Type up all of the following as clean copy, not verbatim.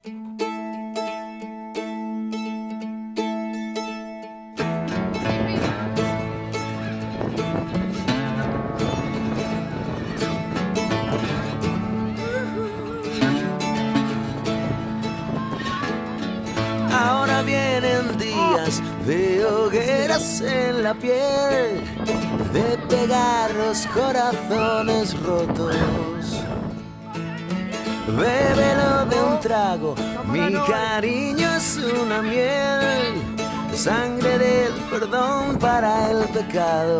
Ahora vienen días de hogueras en la piel, de pegar los corazones rotos. Bébelo de un trago, mi cariño es una miel, sangre del perdón para el pecado.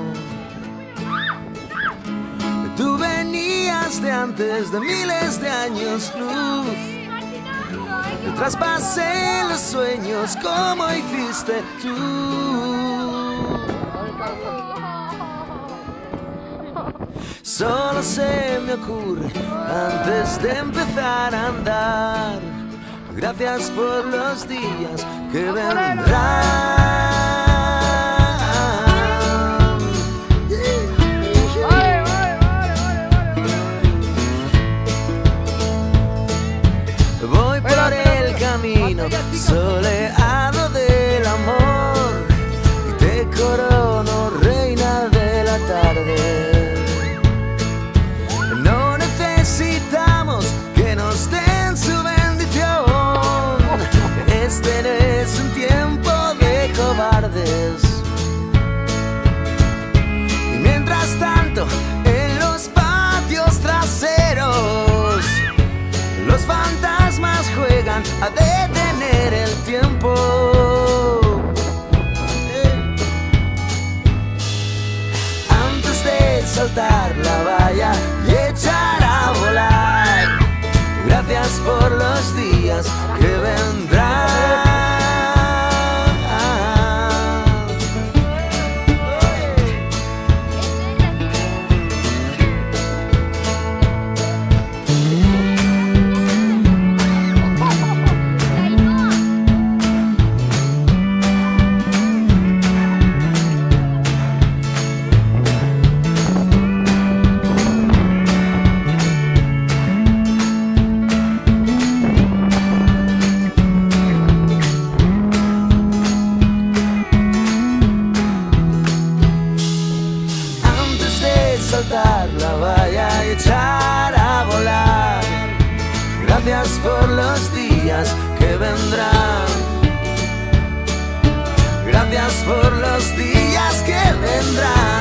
Tú venías de antes de miles de años luz. Traspasé los sueños como hiciste tú. Solo se me ocurre antes de empezar a andar. Gracias por los días que vendrán. Voy por el camino soleado del amor y te corono reina de la tarde. No necesitamos que nos den su bendición. Este no es un tiempo de cobardes. Y mientras tanto, en los patios traseros, los fantasmas juegan a detener el tiempo. Antes de saltar la valla y echar a volar, gracias por los días que vendrán. Saltar la valla y echar a volar. Gracias por los días que vendrán. Gracias por los días que vendrán.